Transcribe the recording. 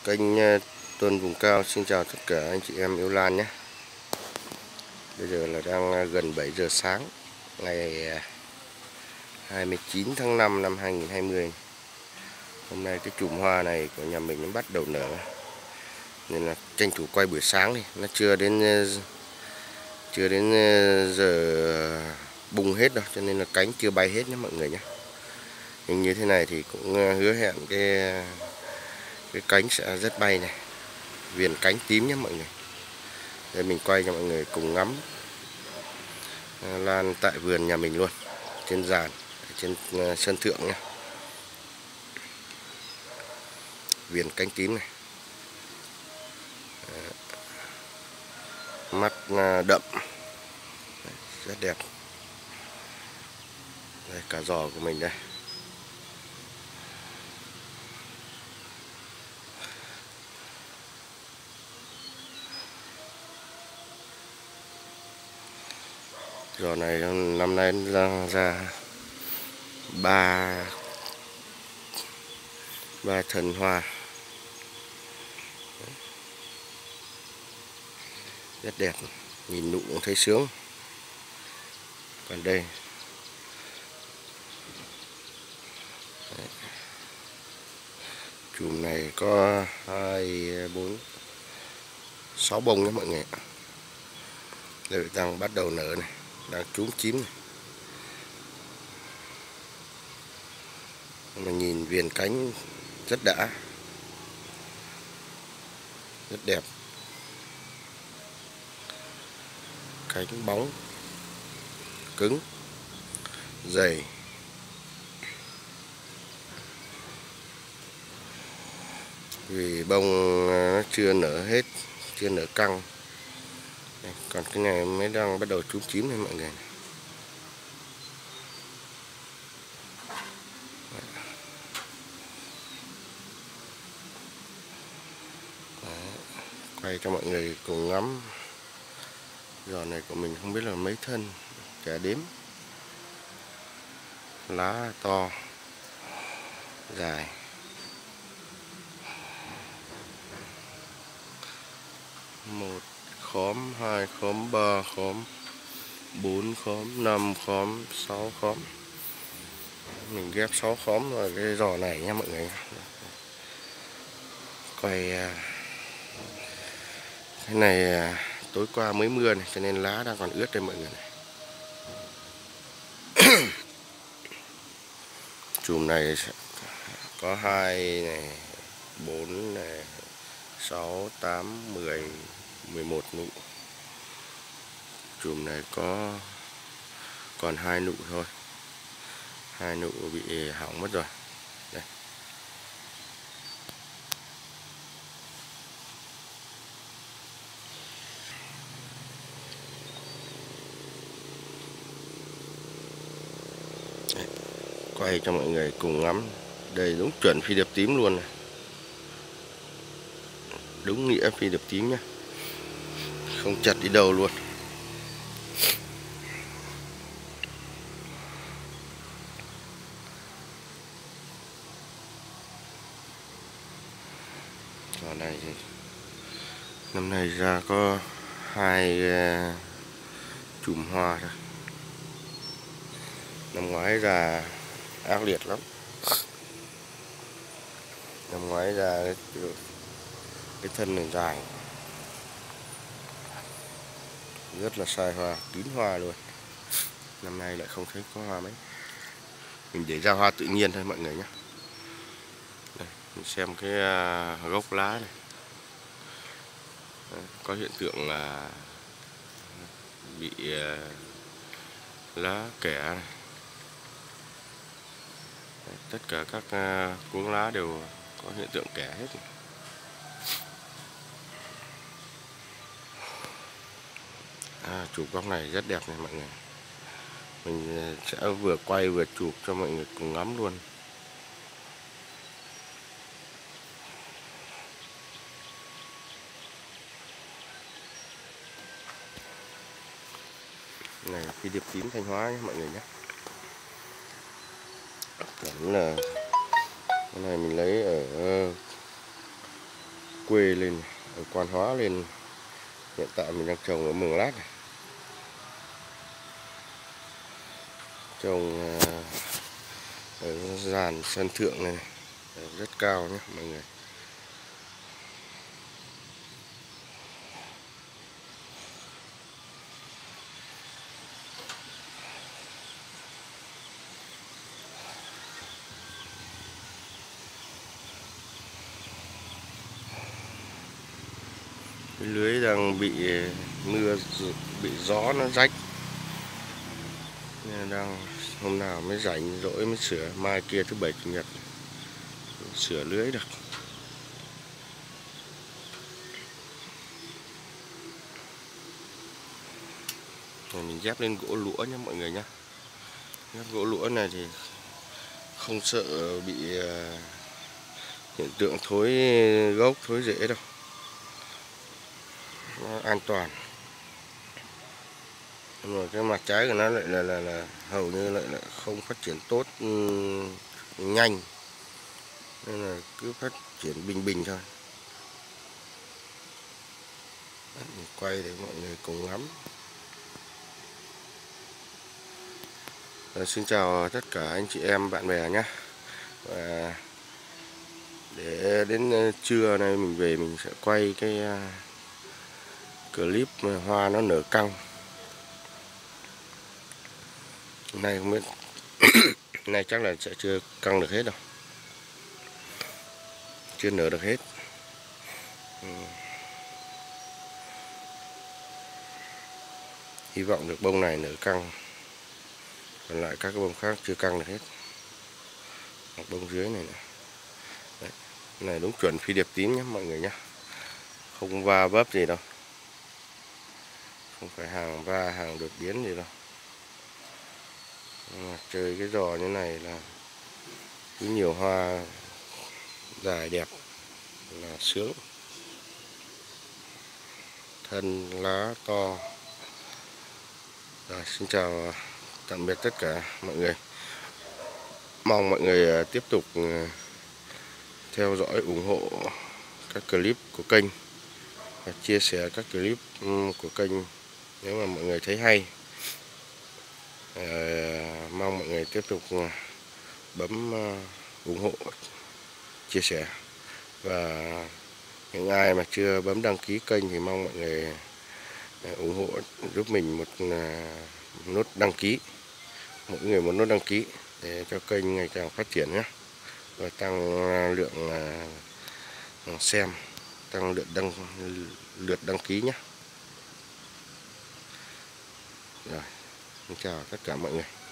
Kênh Tuần Vùng Cao xin chào tất cả anh chị em yêu lan nhé. Bây giờ là đang gần 7 giờ sáng ngày 29 tháng 5 năm 2020. Hôm nay cái chùm hoa này của nhà mình nó bắt đầu nở, nên là tranh thủ quay buổi sáng đi. Nó chưa đến giờ bung hết đâu, cho nên là cánh chưa bay hết nhé mọi người nhé. Nhưng như thế này thì cũng hứa hẹn cái cánh sẽ rất bay này, viền cánh tím nhé mọi người. Để mình quay cho mọi người cùng ngắm lan tại vườn nhà mình luôn, trên giàn, trên sân thượng nhé. Viền cánh tím này, mắt đậm, rất đẹp. Đây, cả giò của mình đây. Giò này năm nay ra ba thân hoa, rất đẹp, nhìn nụ cũng thấy sướng. Còn đây chùm này có 2, 4, 6 bông nhé mọi người. Đây đang bắt đầu nở này, đang trúng chín này. Mà nhìn viền cánh rất đã, rất đẹp, cánh bóng, cứng, dày. Vì bông nó chưa nở hết, chưa nở căng. Còn cái này mới đang bắt đầu trúng chín này mọi người. Quay cho mọi người cùng ngắm. Giò này của mình không biết là mấy thân, chả đếm. Lá to, dài. Một khóm, 2 khóm, 3 khóm, 4 khóm, 5 khóm, 6 khóm. Mình ghép 6 khóm vào cái giò này nha mọi người. Quay cái này tối qua mới mưa này, cho nên lá đang còn ướt đây mọi người này. Chùm này có 2 này, 4 này, 6, 8, 10, 11 nụ. Chùm này còn 2 nụ thôi. 2 nụ bị hỏng mất rồi. Đây. Đây. Quay cho mọi người cùng ngắm. Đây đúng chuẩn phi điệp tím luôn này. Đúng nghĩa phi điệp tím nhá, không chặt đi đâu luôn. Giò này thì năm nay ra có 2 chùm hoa thôi. Năm ngoái ra ác liệt lắm. Năm ngoái ra cái thân này dài, rất là sai hoa, kín hoa luôn. Năm nay lại không thấy có hoa mấy. Mình để ra hoa tự nhiên thôi mọi người nhé. Đây, mình xem cái gốc lá này. Đây, có hiện tượng là bị lá kẻ này. Đây, tất cả các cuống lá đều có hiện tượng kẻ hết. Chụp góc này rất đẹp này mọi người. Mình sẽ vừa quay vừa chụp cho mọi người cùng ngắm luôn. Này là phi điệp tím Thanh Hóa nhé mọi người nhé. Vẫn là cái này mình lấy ở quê lên, ở Quan Hóa lên. Hiện tại mình đang trồng ở Mường Lát này. Trồng ở dàn sân thượng này, rất cao nhé mọi người. Cái lưới đang bị mưa, bị gió nó rách, nên đang hôm nào mới rảnh rỗi mới sửa, mai kia thứ bảy chủ nhật sửa lưới được. Rồi mình ghép lên gỗ lũa nhé mọi người nhé. Ghép gỗ lũa này thì không sợ bị hiện tượng thối gốc, thối rễ đâu, nó an toàn. Rồi cái mặt trái của nó lại là hầu như lại không phát triển tốt, nhanh, nên là cứ phát triển bình bình thôi. Mình quay để mọi người cùng ngắm. Xin chào tất cả anh chị em bạn bè nhé. Và để đến trưa nay mình về mình sẽ quay cái clip hoa nó nở căng. Này không biết này chắc là sẽ chưa căng được hết đâu, chưa nở được hết. Hy vọng được bông này nở căng, còn lại các cái bông khác chưa căng được hết. Bông dưới này nè. Đấy. Này đúng chuẩn phi điệp tím nhé mọi người nhé, không va vấp gì đâu, không phải hàng va hàng đột biến gì đâu. Mà chơi cái giò như này là cứ nhiều hoa dài đẹp là sướng, thân lá to. Rồi, xin chào tạm biệt tất cả mọi người. Mong mọi người tiếp tục theo dõi ủng hộ các clip của kênh và chia sẻ các clip của kênh nếu mà mọi người thấy hay. Mong mọi người tiếp tục bấm ủng hộ, chia sẻ, và những ai mà chưa bấm đăng ký kênh thì mong mọi người ủng hộ giúp mình một nút đăng ký, mỗi người một nút đăng ký để cho kênh ngày càng phát triển nhé, và tăng lượng xem, tăng lượt đăng ký nhé. Rồi, xin chào tất cả mọi người.